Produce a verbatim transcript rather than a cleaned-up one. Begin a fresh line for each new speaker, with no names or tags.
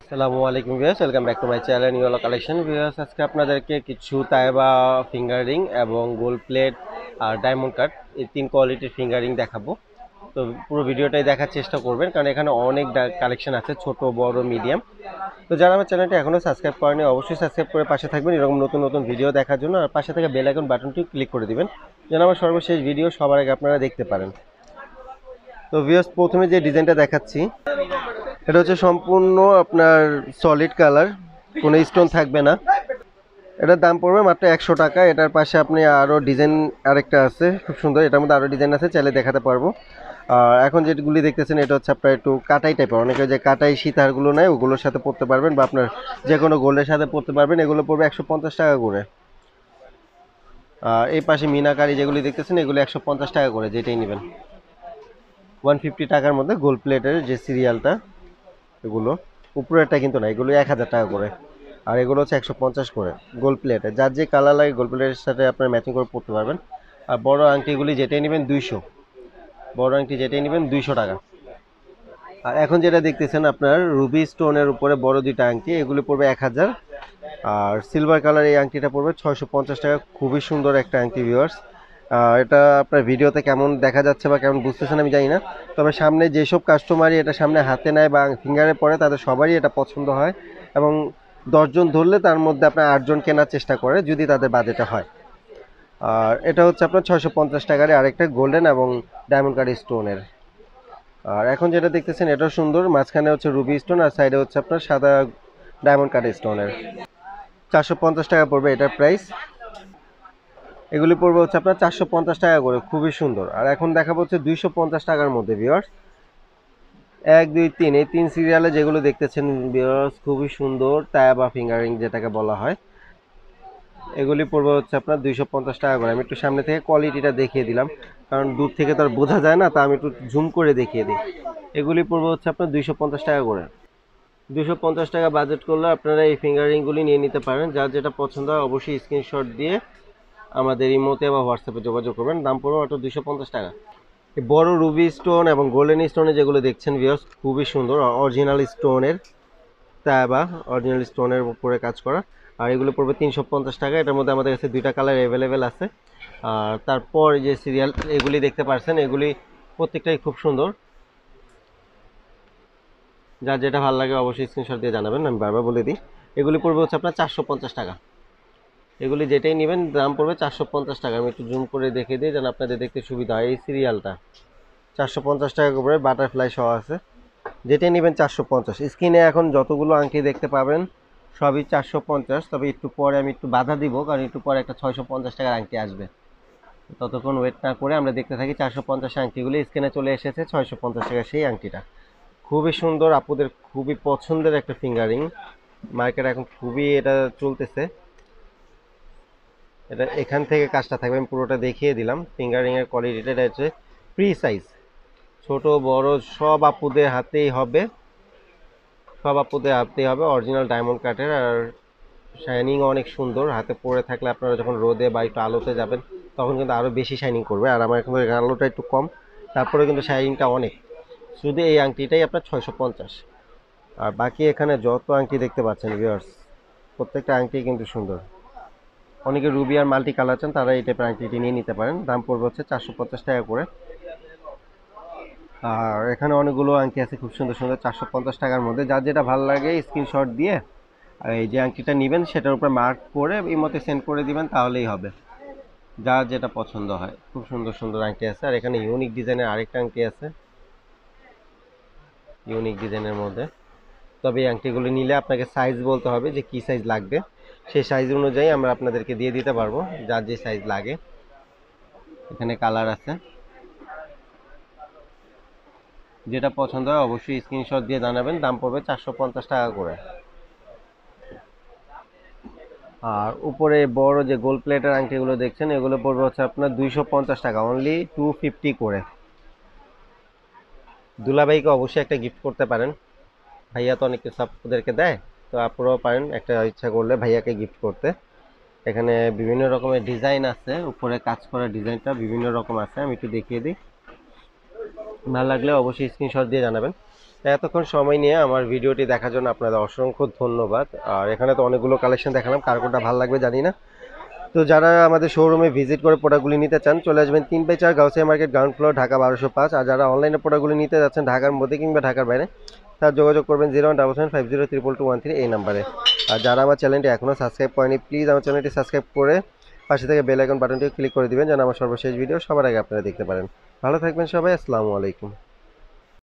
আসসালামু আলাইকুম viewers, welcome back to my channel new collection. Viewers, আজকে আপনাদেরকে কিছু তাইবা ফিঙ্গার রিং এবং গোল্ড প্লেট আর ডায়মন্ড কাট এই তিন কোয়ালিটির ফিঙ্গার রিং দেখাবো। তো পুরো ভিডিওটাই দেখার চেষ্টা করবেন, কারণ এখানে অনেক কালেকশন আছে, ছোট বড় মিডিয়াম। তো যারা আমার চ্যানেলটি এখনও সাবস্ক্রাইব করেনি অবশ্যই সাবস্ক্রাইব করে পাশে থাকবেন এরকম নতুন নতুন ভিডিও দেখার জন্য। আর পাশে থেকে বেল আইকন বাটনটি ক্লিক করে দিবেন যেন আমার সর্বশেষ ভিডিও সবার আগে আপনারা দেখতে পারেন। তো ভিউয়ার্স, প্রথমে যে ডিজাইনটা দেখাচ্ছি এটা হচ্ছে সম্পূর্ণ আপনার সলিড কালার, কোনো স্টোন থাকবে না। এটার দাম পড়বে মাত্র একশো টাকা। এটার পাশে আপনি আরও ডিজাইন আরেকটা আছে খুব সুন্দর, এটার মধ্যে আরও ডিজাইন আছে, চাইলে দেখাতে পারবো। আর এখন যেগুলি দেখতেছেন এটা হচ্ছে আপনার একটু কাটাই টাইপের, অনেকে যে কাটাই সীতারগুলো নেয় ওগুলোর সাথে পরতে পারবেন, বা আপনার যে কোনো গোল্ডের সাথে পরতে পারবেন। এগুলো পড়বে একশো পঞ্চাশ টাকা করে। আর এই পাশে মিনাকারি যেগুলি দেখতেছেন এগুলো একশো পঞ্চাশ টাকা করে, যেটাই নেবেন। ওয়ান ফিফটি টাকার মধ্যে গোল্ড প্লেটের যে সিরিয়ালটা, এগুলো উপরেরটা কিন্তু না, এগুলো এক হাজার টাকা করে। আর এগুলো হচ্ছে একশো পঞ্চাশ করে গোল্ড প্লেটে। যার যে কালার লাগে গোল্ড প্লেটের সাথে আপনার ম্যাচিং করে পরতে পারবেন। আর বড় আংটিগুলি যেটাই নেবেন দুইশো, বড় আংটি যেটাই নেবেন দুইশো টাকা। আর এখন যেটা দেখতেছেন আপনার রুবি স্টোনের উপরে বড় দুইটা আংটি, এগুলি পড়বে এক হাজার। আর সিলভার কালার এই আংটিটা পড়বে ছয়শো পঞ্চাশ টাকা। খুবই সুন্দর একটা আংটি ভিউয়ার্স। এটা আপনার ভিডিওতে কেমন দেখা যাচ্ছে বা কেমন বুঝতেছেন আমি জানি না, তবে সামনে যেসব কাস্টমারই এটা সামনে হাতে নেয় বা ফিঙ্গারে পরে তাদের সবারই এটা পছন্দ হয়। এবং দশজন ধরলে তার মধ্যে আপনার আটজন কেনার চেষ্টা করে যদি তাদের বাজেটে হয়। আর এটা হচ্ছে আপনার ছয়শো পঞ্চাশ টাকার আরেকটা গোল্ডেন এবং ডায়মন্ড কাট স্টোনের। আর এখন যেটা দেখতেছেন এটাও সুন্দর, মাঝখানে হচ্ছে রুবি স্টোন আর সাইডে হচ্ছে আপনার সাদা ডায়মন্ড কাট স্টোনের। চারশো পঞ্চাশ টাকা পড়বে এটার প্রাইস। এগুলি পড়বে হচ্ছে আপনার চারশো পঞ্চাশ টাকা করে, খুবই সুন্দর। আর এখন দেখাবো হচ্ছে দুইশো পঞ্চাশ টাকার মধ্যে ভিউয়ার্স। এক দুই তিন এই তিন সিরিয়ালে যেগুলো দেখতেছেন ভিউয়ার্স, খুবই সুন্দর তায়াবা ফিঙ্গারিং যেটাকে বলা হয়। এগুলি পড়বে হচ্ছে আপনার দুইশো পঞ্চাশ টাকা করে। আমি একটু সামনে থেকে কোয়ালিটিটা দেখিয়ে দিলাম, কারণ দূর থেকে তো আর বোঝা যায় না, তা আমি একটু জুম করে দেখিয়ে দিই। এগুলি পড়বে হচ্ছে আপনার দুইশো পঞ্চাশ টাকা করে। দুইশো পঞ্চাশ টাকা বাজেট করলে আপনারা এই ফিঙ্গারিংগুলি নিয়ে নিতে পারেন। যার যেটা পছন্দ হয় অবশ্যই স্ক্রিনশট দিয়ে আমাদের ইমোতে বা হোয়াটসঅ্যাপে যোগাযোগ করবেন। দাম পড়বে মাত্র দুইশো পঞ্চাশ টাকা। এই বড় রুবি স্টোন এবং গোল্ডেন স্টোনে যেগুলো দেখছেন ভিউয়ার্স, খুবই সুন্দর অরিজিনাল স্টোনের, তাই বা অরিজিনাল স্টোনের উপরে কাজ করা। আর এগুলো পড়বে তিনশো পঞ্চাশ টাকা। এটার মধ্যে আমাদের কাছে দুইটা কালার অ্যাভেলেবেল আছে। আর তারপর যে সিরিয়াল এগুলি দেখতে পাচ্ছেন এগুলি প্রত্যেকটাই খুব সুন্দর। যার যেটা ভালো লাগে অবশ্যই স্ক্রিনশট দিয়ে জানাবেন, আমি বারবার বলে দিই। এগুলি পড়বে হচ্ছে আপনার চারশো পঞ্চাশ টাকা। এগুলি যেটাই নেবেন দাম পড়বে চারশো পঞ্চাশ টাকা। আমি একটু জুম করে দেখে দিই যেন আপনাদের দেখতে সুবিধা হয়। এই সিরিয়ালটা চারশো পঞ্চাশ টাকা করে বাটারফ্লাই সহ আছে, যেটাই নেবেন চারশো পঞ্চাশ। স্ক্রিনে এখন যতগুলো আংটি দেখতে পাবেন সবই চারশো পঞ্চাশ, তবে একটু পরে আমি একটু বাধা দিব, কারণ একটু পরে একটা ছয়শো পঞ্চাশ টাকার আংটি আসবে। ততক্ষণ ওয়েট না করে আমরা দেখতে থাকি চারশো পঞ্চাশ আংটিগুলি। স্ক্রিনে চলে এসেছে ছয়শো পঞ্চাশ টাকা সেই আংটিটা, খুবই সুন্দর, আপুদের খুবই পছন্দের একটা ফিঙ্গারিং। মার্কেট এখন খুবই এটা চলতেছে। এটা এখান থেকে কাজটা থাকবে, আমি পুরোটা দেখিয়ে দিলাম। ফিঙ্গারিং এর কোয়ালিটিটা এটা হচ্ছে ফ্রি সাইজ, ছোট বড় সব আপুদের হাতেই হবে, সব আপুদের হাতেই হবে অরিজিনাল ডায়মন্ড কাটের। আর শাইনিং অনেক সুন্দর, হাতে পরে থাকলে আপনারা যখন রোদে বা একটু আলোতে যাবেন তখন কিন্তু আরও বেশি শাইনিং করবে। আর আমার এখন আলোটা একটু কম, তারপরে কিন্তু শাইনিংটা অনেক। শুধু এই আংটিটাই আপনার ছয়শো পঞ্চাশ। আর বাকি এখানে যত আংটি দেখতে পাচ্ছেন ভিউয়ার্স, প্রত্যেকটা আংটি কিন্তু সুন্দর। অনেকে রুবি আর মাল্টি কালার চান, তারা এই টাইপের আংটিটি নিয়ে নিতে পারেন। দাম পড়বে হচ্ছে চারশো পঞ্চাশ টাকা করে। আর এখানে অনেকগুলো আংটি আছে খুব সুন্দর সুন্দর চারশো পঞ্চাশ টাকার মধ্যে। যার যেটা ভালো লাগে স্ক্রিনশট দিয়ে আর এই যে আংটিটা নেবেন সেটার উপর মার্ক করে এই মতে সেন্ড করে দিবেন, তাহলেই হবে। যার যেটা পছন্দ হয়, খুব সুন্দর সুন্দর আংটি আছে। আর এখানে ইউনিক ডিজাইনের আরেকটা আংটি আছে, ইউনিক ডিজাইনের মধ্যে। তবে এই আংটিগুলো নিলে আপনাকে সাইজ বলতে হবে যে কি সাইজ লাগবে, সেই সাইজ অনুযায়ী আমরা আপনাদেরকে দিয়ে দিতে পারবো যার যে সাইজ লাগে। এখানে কালার আছে, যেটা পছন্দ হয় অবশ্যই স্ক্রিনশট দিয়ে জানাবেন। দাম পড়বে চারশো পঞ্চাশ টাকা করে। আর উপরে বড় যে গোল্ড প্লেটের আংটিগুলো দেখছেন এগুলো পড়বে হচ্ছে আপনার দুইশো পঞ্চাশ টাকা, অনলি টু ফিফটি করে। দুলাভাইকে অবশ্যই একটা গিফট করতে পারেন, ভাইয়া তো অনেক কিছু আপনাদেরকে দেয়, তো আপনারাও পারেন একটা ইচ্ছা করলে ভাইয়াকে গিফট করতে। এখানে বিভিন্ন রকমের ডিজাইন আছে, উপরে কাজ করা ডিজাইনটা বিভিন্ন রকম আছে, আমি একটু দেখিয়ে দিই। ভালো লাগলে অবশ্যই স্ক্রিনশট দিয়ে জানাবেন। এতক্ষণ সময় নিয়ে আমার ভিডিওটি দেখার জন্য আপনাদের অসংখ্য ধন্যবাদ। আর এখানে তো অনেকগুলো কালেকশন দেখালাম, কার কোনটা ভালো লাগবে জানি না। তো যারা আমাদের শোরুমে ভিজিট করে প্রোডাক্টগুলি নিতে চান চলে আসবেন তিন বাই চার Gausia market, ground floor, Dhaka বারোশো পাঁচ। আর যারা অনলাইনে প্রোডাক্টগুলি নিতে যাচ্ছেন ঢাকার মধ্যে কিংবা ঢাকার বাইরে, তার যোগাযোগ করবেন zero one double seven five zero triple two one three এই নাম্বারে। আর যারা আমার চ্যানেলটি এখনও সাবস্ক্রাইব করেনি প্লিজ আমার চ্যানেলটি সাবস্ক্রাইব করে পাশে থেকে বেল আইকন বাটনটি ক্লিক করে দিবেন যেন আমার সর্বশেষ ভিডিও সবার আগে আপনারা দেখতে পারেন। ভালো থাকবেন সবাই, আসসালামু আলাইকুম।